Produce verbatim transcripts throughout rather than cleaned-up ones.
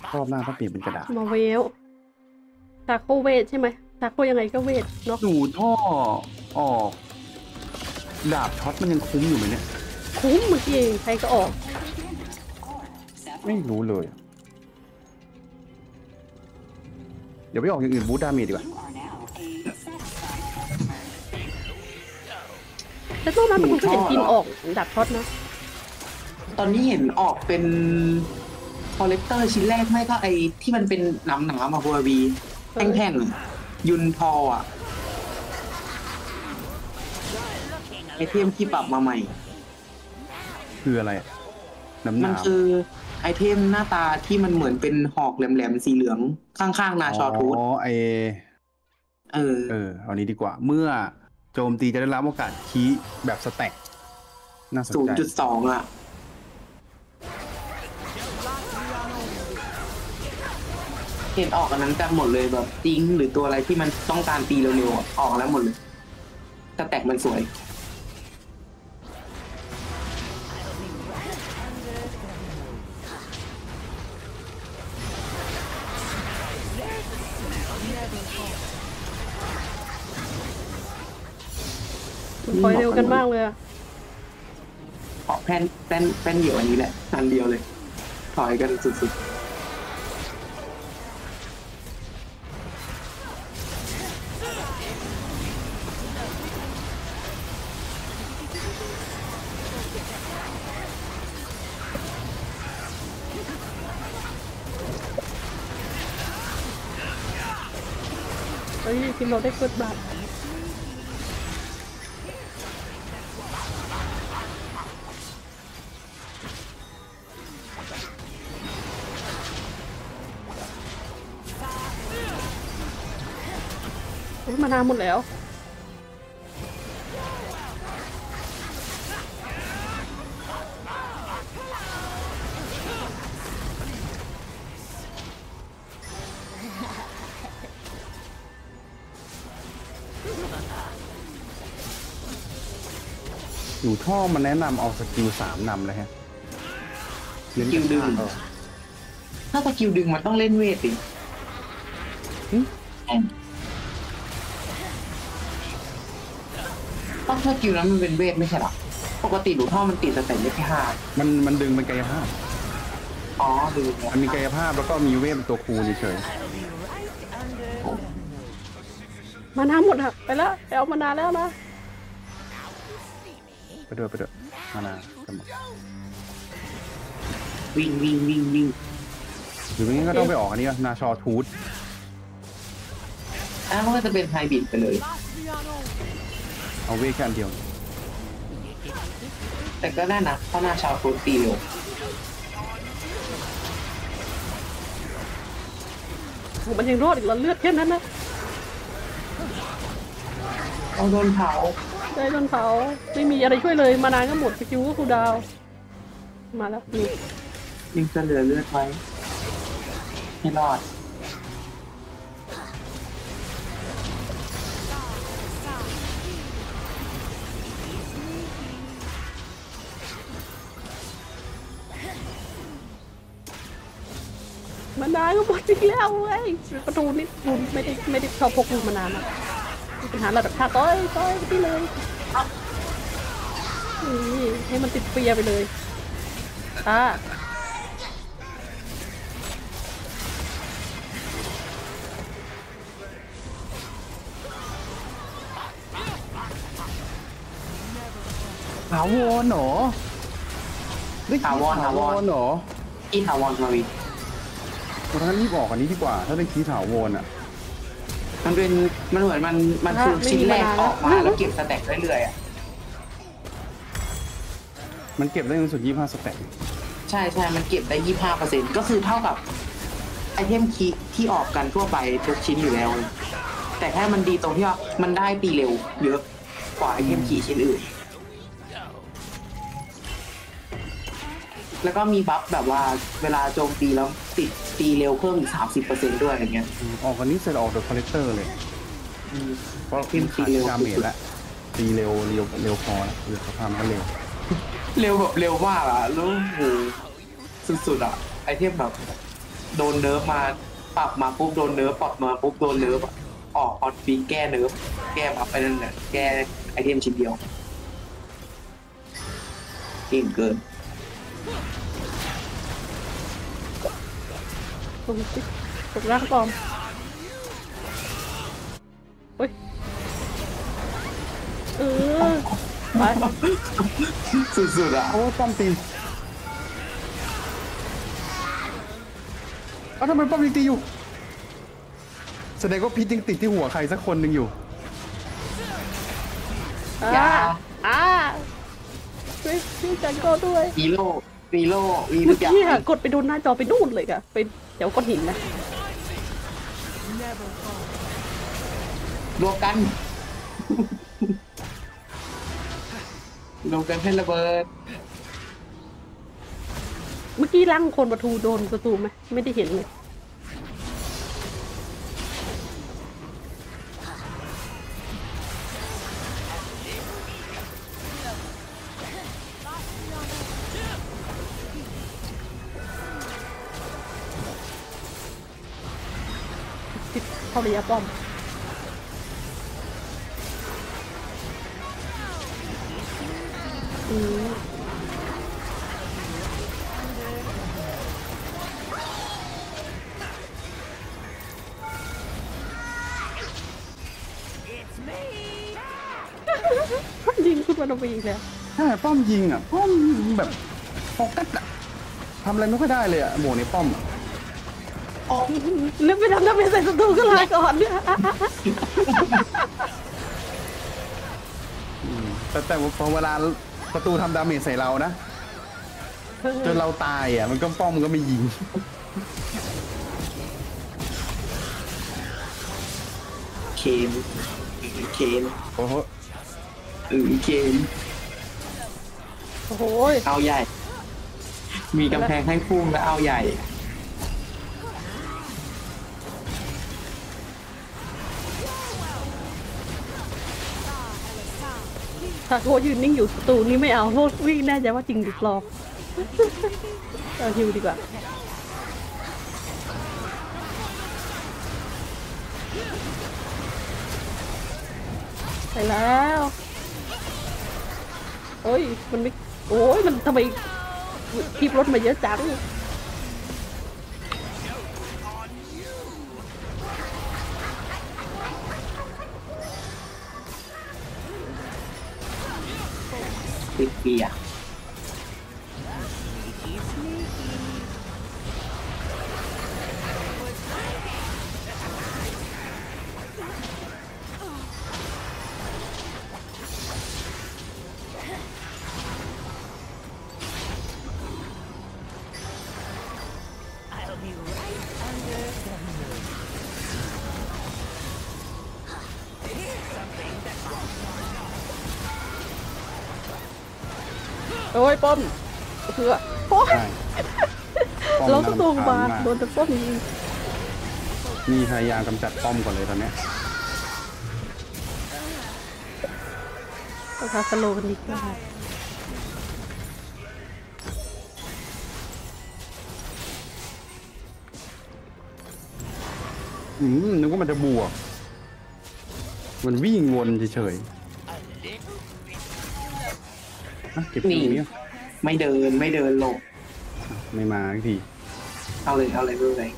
รอบหน้าต้องเปลี่ยนเป็นกระดาษมาเวลตาโคเวทใช่ไหมตาโคยังไงก็เวทเนาะดูท่อออกดาบช็อตมันยังคุ้มอยู่ไหมเนี่ยคุ้มเมื่อกี้เองใครก็ออกไม่รู้เลยเดี๋ยวไปออกอย่างอื่นบูทดาเมจดีกว่าแต่ตอนนั้นมันก็เห็นกินออกดับช็อตนะตอนนี้เห็นออกเป็นคอลเลกเตอร์ชิ้นแรกไม่ก็ไอที่มันเป็นหนามหนามาบัวบีแท่งๆยุนทออ่ะไอเทมที่ปรับมาใหม่คืออะไรน้ำหนาวมันคือไอเทมหน้าตาที่มันเหมือนเป็นหอกแหลมๆสีเหลืองข้างๆนาชอทูธอ๋อไอเออเออเอานี้ดีกว่าเมื่อโจมตีจะได้รับโอกาสคีย์แบบสแต็กน่าสนใจศูนย์จุดสอง อ่ะเห็นออกอันนั้นกันหมดเลยแบบจิงหรือตัวอะไรที่มันต้องการตีเร็วๆออกแล้วหมดเลยสแต็กมันสวยถอยเร็วกันมากเลยอะออกแผ่นแผ่นแผ่นเดียวอันนี้แหละอันเดียวเลยถอยกันสุดเฮ้ยทีมเราได้เกิดบาทมานานหมดแล้วอยู่ท่อมันแนะนำเอาสกิลสามนำเลยฮะสกิลดึงถ้าสกิลดึงมันต้องเล่นเวทดิต้องสกิลนั้นมันเป็นเวทไม่ใช่หรอปกติหนูท่อมันติดแต่แต่ไม่แค่ห้ามันมันดึงเป็นกายภาพอ๋อดึงมันมีกายภาพแล้วก็มีเวทเป็นตัวคูเฉยมานานหมดอะไปแล้วไปเอามานานแล้วนะไปด้วยไปด้วยมานาจะหมดวิ่งวิ่งวิ่งวิ่งหรือไม่งั้นก็ต้องไปออกอันนี้นาชอทูธอ่ะมันก็จะเป็นไฮบริดไปเลยเอาเวทแค่อันเดียวแต่ก็ได้นะเพราะนาชอทูธตีเร็วมันยังรอดอีกแล้วเลือดแค่นั้นนะเอาโดนเผาได้โดนเผาไม่มีอะไรช่วยเลยมานานก็หมดสกิลก็คูดาวมาแล้วนี่ยังจะเหลือเลือดไว้ให้รอดมานานก็หมดอีกแล้วเว้ยประตูนี่คุณไม่ได้ไม่ได้ชอบพกลูกมานานอะปัญหาระดับท่าต้อยต้อยไปที่เลยนี่ให้มันติดเปียไปเลยตาถาวรเหรอถาวรถาวรเหรออีถาวรมาวิเพราะฉะนั้นรีบออกอันนี้ดีกว่าถ้าได้คีย์ถาวรอ่ะมันเป็นมันเหมือนมันมันคือชิ้นแรกออกมาแล้วเก็บสแต็กเรื่อยๆอ่ะมันเก็บได้ในสุดยี่ห้าสแต็กใช่ใช่มันเก็บได้ยี่ห้าเปอร์เซ็นต์ก็คือเท่ากับไอเทมคีที่ออกกันทั่วไปทุกชิ้นอยู่แล้วแต่แค่มันดีตรงที่ว่ามันได้ตีเร็วเยอะกว่าไอเทมคีชิ้นอื่นแล้วก็มีบัฟแบบว่าเวลาโจมตีแล้วติดตีเร็วเพิ่มอีก สามสิบเปอร์เซ็นต์ ด้วยอะไรเงี้ยออกวันนี้เสร็จออกโดยคอลเลกเตอร์เลยเพราะพิมพ์ตีเร็วดาเมจละตีเร็วเร็วเร็วพอแล้วเร็วสภาพมันเร็วเร็วแบบเร็วมากอ่ะแล้วโหสุดๆอ่ะไอเทมแบบโดนเนิร์ฟมาปรับมาปุ๊บโดนเนิร์ฟปรับมาปุ๊บโดนเนิร์ฟอะออกออดฟีแก้เนิร์ฟแก้บัฟไปนั่นแหละแก้ไอเทมชิ้นเดียวเก่งเกินตรงนี้ตกร่างปลอมเฮ้ยเออไปสุดๆอ่ะโอ้ป้อมตีเอ้าทำไมป้อมยังตีอยู่แสดงว่าพิษยังติดที่หัวใครสักคนหนึ่งอยู่อย่าอ่าช่วยช่วยจังโก้ด้วยวีโร่วีโร่วีเมื่ทุอกอย่างกี้อะกดไปโดนหน้าจอไปนู่นเลยค่ะไปเดี๋ยวก้อนหินนะรวมกัน รวมกันให้ระเบิดเมื่อกี้ร่างคนประตูโดนประตูไหมไม่ได้เห็นเลยติดเข้าระยะป้อมอืมยิงขึ้นมาตรงนี้แล้วใช่ป้อมยิงอ่ะป้อมยิงแบบโฟกัสอ่ะทำอะไรไม่ค่อยได้เลยอ่ะโหมในป้อมอ่ะเลือกไปทำทำเป็นใส่ศัตรูก็ลาก่อนเนี่ยอืมแต่แต่พอเวลาประตูทำดาเมจใส่เรานะจนเราตายอ่ะมันก็ป้อมมันก็ไม่ยิงเคนเคนโอ้โหเออเคนโอ้โหเอาใหญ่ มีกำแพงให้พุ่งแล้วเอาใหญ่ถ้าโคยืนนิ่งอยู่ศัตรูนี่ไม่เอาโควิ่งแน่ใจว่าจริงหรือปลอม เอาฮิวดีกว่าไปแล้วโอ้ยมันไม่โอ้ยมันทำไมคีบรถมาเยอะจังติดเกียร์โอ้ยป้อมเพื่อโอ้ยใช่ป้อมเราก็โดนน่บาดรำคญมกโดนแต่ป้อมยิงนี่พยายามกำจัดป้อมก่อนเลยตอนเนี้ยก็คาสโลกันดีกว่าอืมนึกว่ามันจะบวกมันวิ่งวนเฉยๆอ่ะเก็บตรงนี้อ่ะไม่เดินไม่เดินหลบไม่มาสักทีเอาเลยเอาเลยไม่เป็นไร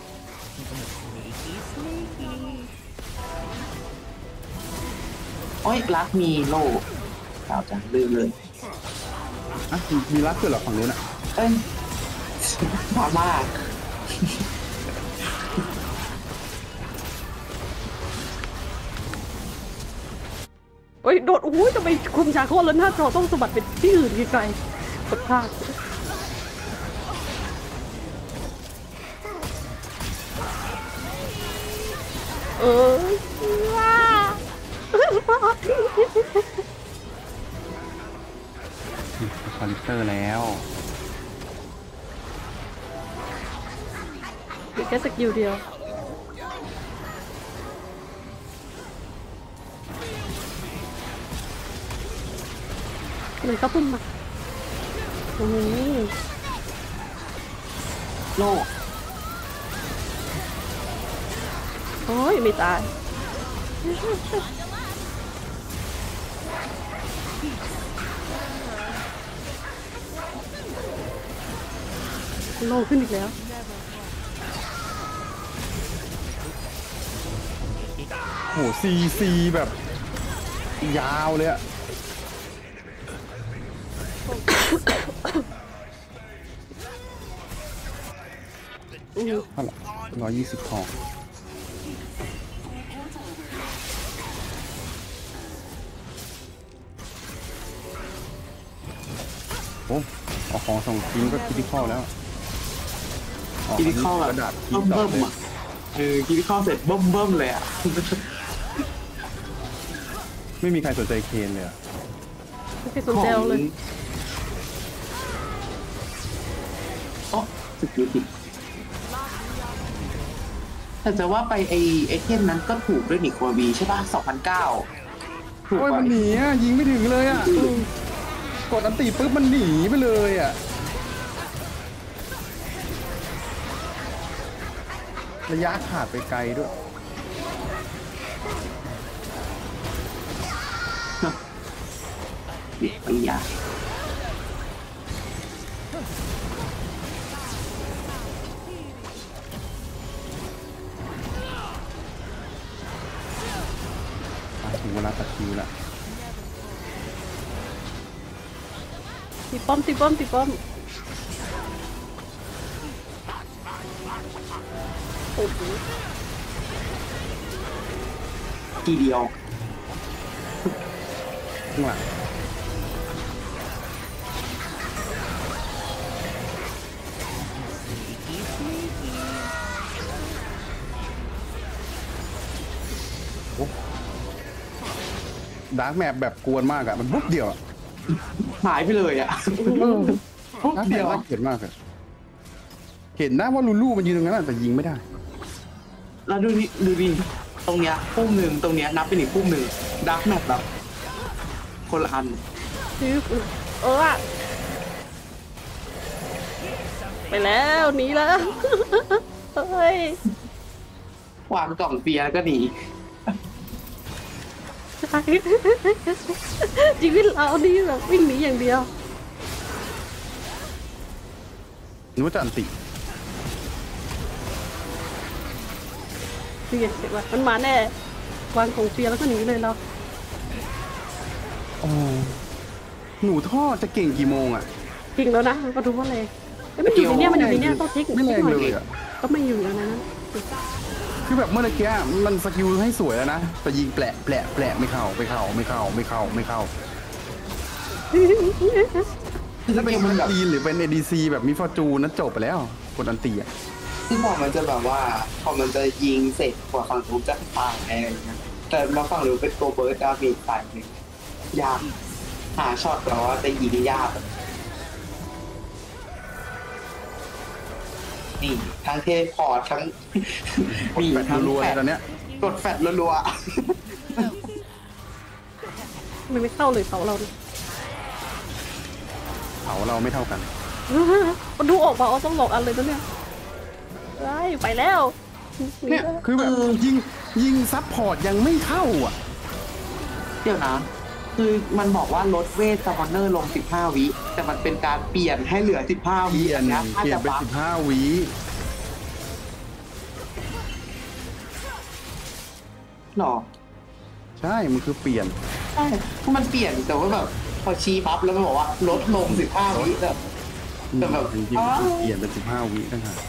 โอ้ยรักมีโล่ข่าวจังลืมเลยอ่ะมีรักด้วยเหรอฝั่งนู้นอ่ะเอ้ยมาม่าโอ้ยโดดโอ้ยทำไมคุมชาโคตรแล้วหน้าจอต้องสะบัดไปที่อื่นไกลๆกดพลาดเออว้าคอลิเตอร์แล้วเหลือแค่สกิลเดียวเลยก็พุ่งมาโอ้โหโล่โอ้ยไม่ตายโลขึ้นอีกแล้วโหซีซีแบบยาวเลยอะอือเท่าไหร่ร้อยยี่สิบทองโอ้เอาของส่งทิ้งก็คิดที่ข้อแล้วคิริคอลกแบบระดาษเบิ่มเบิ่มๆอ่ะเออคิริคอลเสร็จเบิ่มเบิ่มๆเลยอ่ะไม่มีใครสนใจเคนเลยอะไม่เคยสนใจเราเลยโอ้สกิลติดแต่จะว่าไปไอไอเทมนั้นก็ถูกด้วยนิโคบีใช่ป่ะสองพันเก้าถูกโอ้ยกว่ามันหนีอะยิงไม่ถึงเลยอะกดอันตีปุ๊บมันหนีไปเลยอะระยะขาดไปไกลด้วยไอ้ยาถึงเวลาตัดคิวแล้วตีป้อมตีป้อมตีป้อมโอ้โหทีเดียวข้างหลังดาร์กแมปแบบกวนมากอะมันปุ๊บเดียวอะหายไปเลยอ่ะปุ๊บเดียวเห็นมากเลยเห็นนะว่าลูลูมันยืนตรงนั้นอะแต่ยิงไม่ได้แล้วดูนี่ดูดิตรงเนี้ยพุ่มหนึ่งตรงเนี้ยนับเป็นอีกพุ่มหนึ่งดักแมปแบบคนละอันซื้อเอออะไปแล้วหนีแล้วเฮ้ยวางกล่องเปียร์แล้วก็หนีชีวิตเรานี่แบบวิ่งหนีอย่างเดียวนึกว่าจะอันตินี่ไงเห็นว่ามันมาแน่วางของเฟียแล้วก็หนีเลยเราโอ้หนูท่อจะเก่งกี่โมงอะจริงแล้วนะก็ดูว่าเลยมันอยู่ในเนี้ยมันอยู่ในเนี้ยต้องเช็คไม่แรงเลยอะก็ไม่อยู่แล้วนะคือแบบเมื่อกี้มันสกิลให้สวยแล้วนะแต่ยิงแปลกแปลกแปลกไม่เข้าไม่เข้าไม่เข้าไม่เข้าไม่เข้าคือถ้าเป็นเกมมัมันนแบบตีนหรือเป็น เอ ดี ซี แบบมีฟอร์จูนนั้นจบไปแล้วกดอันตีอ่ะที่พอมันจะแบบว่าพอมันจะยิงเสร็จกว่าฝั่งนู้นจะตายอะไรอย่างเงี้ยแต่มาฝั่งนู้นเป็นตัวเบิร์ดดาเมจตายหนึ่งยากหาช็อตแบบว่าจะยิงยากนี่ทั้งเทพอร์ตทั้ง มีแฟดทั้งรัวๆแฟเลยดตอนเนี้ยกดแฟดรัวมันไม่เข้าเลยเสาเราเนี่ยเผาเราไม่เท่ากันมันดูออกมาเอาต้องหลอกอันเลยนะเนี่ยไล่ไปแล้วหเนี่ยแล้วคือแบบยิงยิงซับพอร์ตยังไม่เข้าอ่ะๆเดี๋ยวนะ คือมันบอกว่าลดเวทซัมมอนเนอร์ลงสิบห้าวิแต่มันเป็นการเปลี่ยนให้เหลือสิบห้าเปวิลี่ยนนะเปลี่ยนเป็นสิบห้าวิหรอใช่มันคือเปลี่ยนใช่เพราะมันเปลี่ยนแต่ว่าแบบพอชี้ปั๊บแล้วมันบอกว่าลดลงสิบห้าวิแบบ แต่แบบจริงอ๋อๆมันเปลี่ยนเป็นสิบห้าวิต่างหาก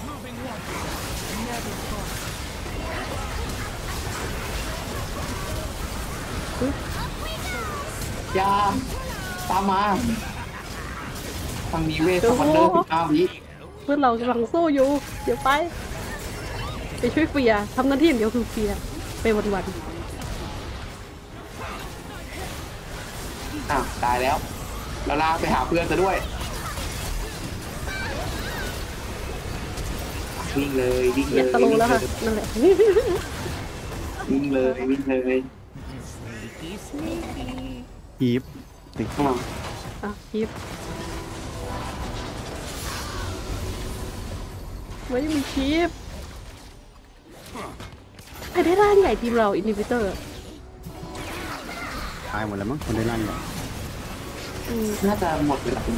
ยาตามมาทางนี้เวทซัมมอนเนอร์สิบห้าวิเพื่อนเรากำลังสู้อยู่เดี๋ยวไปไปช่วยเฟียทำหน้าที่อย่างเดียวคือเฟียไปวันอ่ะตายแล้ว แล้วลากไปหาเพื่อนซะด้วยวิ่งเลยวิ่งๆเลเนี่ยยตะลุแล้วค่ะนั่นแหละวิ่งเลยวิ่งเลยฮีฟติดอ่ะอ่ะคลิปไม่มีคลิปใครได้ร่างใหญ่ทีมเราอินดิวิเตอร์ตายหมดแล้วมั้งคนได้ร่างใหญ่น่าจะหมดเวลา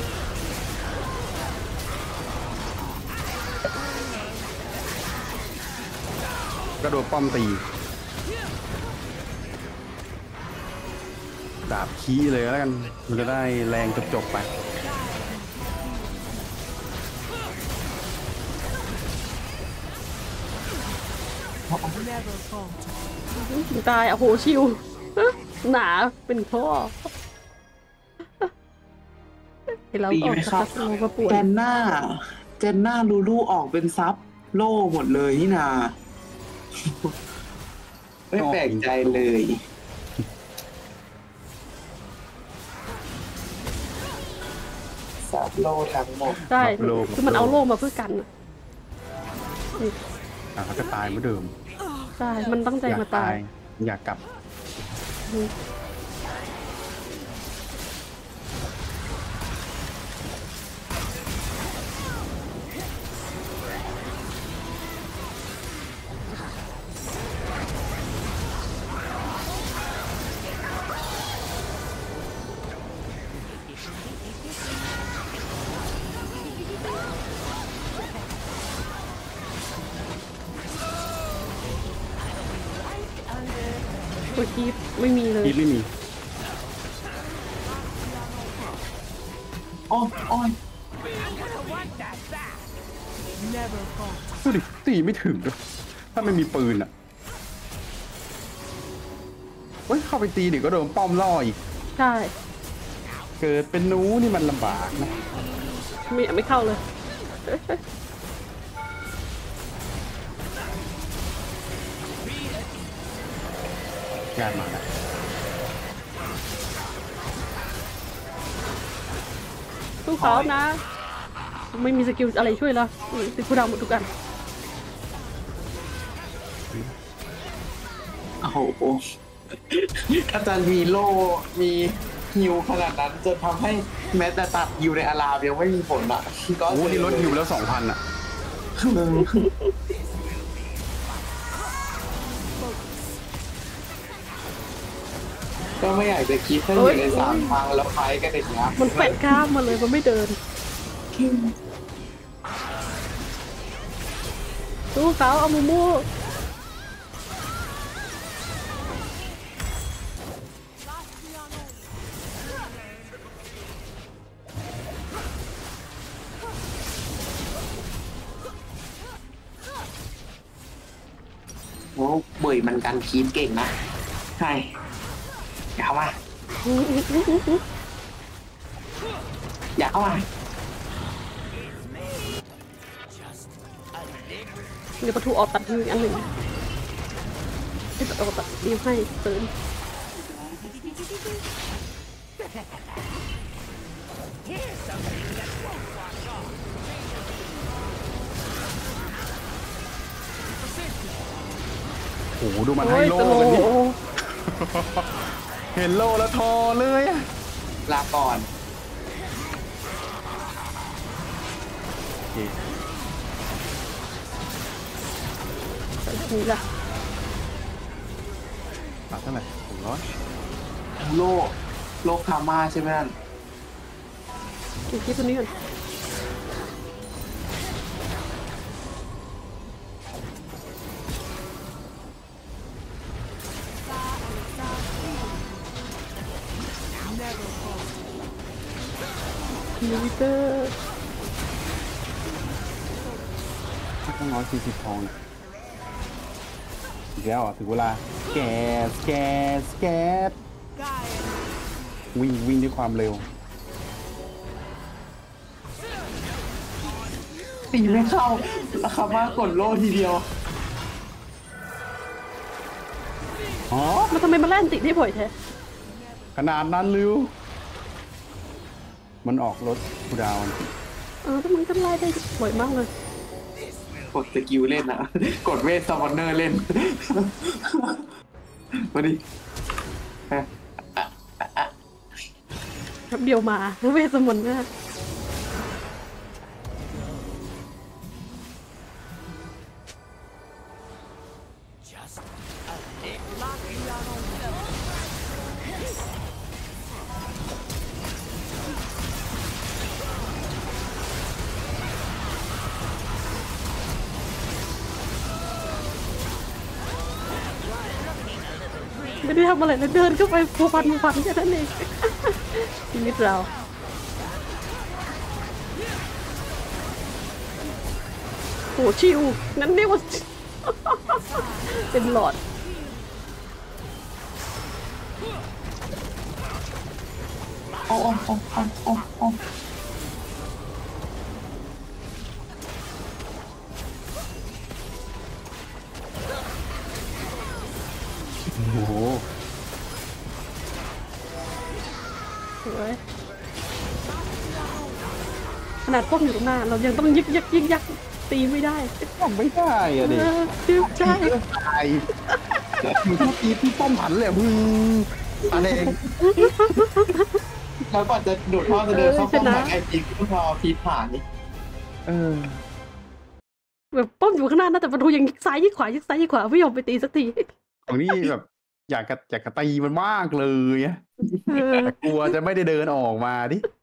กระโดดป้อมตีดาบขี้เลยแล้วกันมันจะได้แรงจบๆไปถึงตายอ่ะโหชิว หนาเป็นข้อเห็นแล้วตีออกไหมจากครัคับสโนมาป่วยเจนหน้า เจนหน้าลูลูออกเป็นซับโล่หมดเลยนี่นา ไม่แปลกใจเลยซับโล่ทั้งหมดใช่คือมันเอาโล่มาเพื่อกันอะนี่อ่ะเขาจะตายเหมือนเดิมใช่มันตั้งใจอยากมาตายอยากกลับอืมเมื่อกี้ไม่มีเลยพีทไม่มีโอ้ยโอ้ยดูดิตีไม่ถึงด้วยถ้าไม่มีปืนอ่ะเฮ้ยเข้าไปตีเดี๋ยวก็โดนป้อมล่ออีกใช่เกิดเป็นหนูนี่มันลำบากนะไม่ไม่เข้าเลยงานมาแล้วสู้เขานะ ไม่มีสกิลอะไรช่วยแล้วอืมติดผู้ดาวหมดทุกอันโอ้โหอาจารย์มีโล่มีฮิวขนาดนั้นจนทำให้แม้แต่ตัดฮิวในอารามยังไม่มีผลอ่ะก็โอ้นี่ลดฮิวแล้วสองพันอ่ะก็ไม่อยากจะคิดถ้าอยู่ในสามพังแล้วไฟกันอย่างเงี้ยมันแปะกล้ามมาเลยมันไม่เดินสู้เขาเอามูมูโอ้เบยมันกันคีดเก่งนะใช่อย่าเข้ามาอย่าเข้ามาเดี๋ยวประตูออกตัดทีอันหนึ่งที่ตัดออกตัดดีมให้เติมโอ้โหดูมันโอ้ให้ยโลตะโลกันดิเห็นโลแล้วทอเลยอะลาก่อนโอเคนี่ละตัดเท่าไหร่หกร้อยโลกโลกคาม่าใช่ไหมนั่นกินที่ตัวนี้ก่อนมิลิเตอร์ต้องร้อยสี่สิบทองเนี่ยอีกแล้วอ่ะถึงเวลาแกสแกสแกสวิ่งวิ่งด้วยความเร็วตีไม่เข้าแล้วคาม่ากดโลทีเดียวอ๋อมันทำไมมาแล่นติดได้บ่อยแท้ขนาดนั้นลิวมันออกรถคูดาวน์เออแต่มันก็ไล่ได้บ่อยมากเลยกดสกิลเล่นอะกดเวทซัมมอนเนอร์เล่น มาดิแป๊บเดียวมาเวสมนต์มากชไม่ได้ทำอะไรเลยเดินเข้าไปพัวพันพันแค่นั้นเองชีวิตเราโหชิวงั้นเรียกว่า เป็นหลอดโอ้โอ้โอ้โอ้โอ้โอ้โอ้โหสวยขนาดป้อมอยู่ตรงหน้าเรายังต้องยึกยักยึกยักตีไม่ได้ทำไม่ได้อะดิเออยึกใช่ตายมึงตีพี่ป้อมหันเลยมึงอันเองแล้วก่อนจะโดดท่อจะเดินเข้าป้อมหมายไอพีก็พอพีผ่านนี่เออแบบป้อมอยู่ข้างหน้านะแต่ประตูยังยิกซ้ายยิกขวายิกซ้ายยิกขวาไม่ยอมไปตีสักทีของนี่แบบ อยากกระอยากกระตีมันมากเลยอะเออแต่กลัวจะไม่ได้เดินออกมาดิ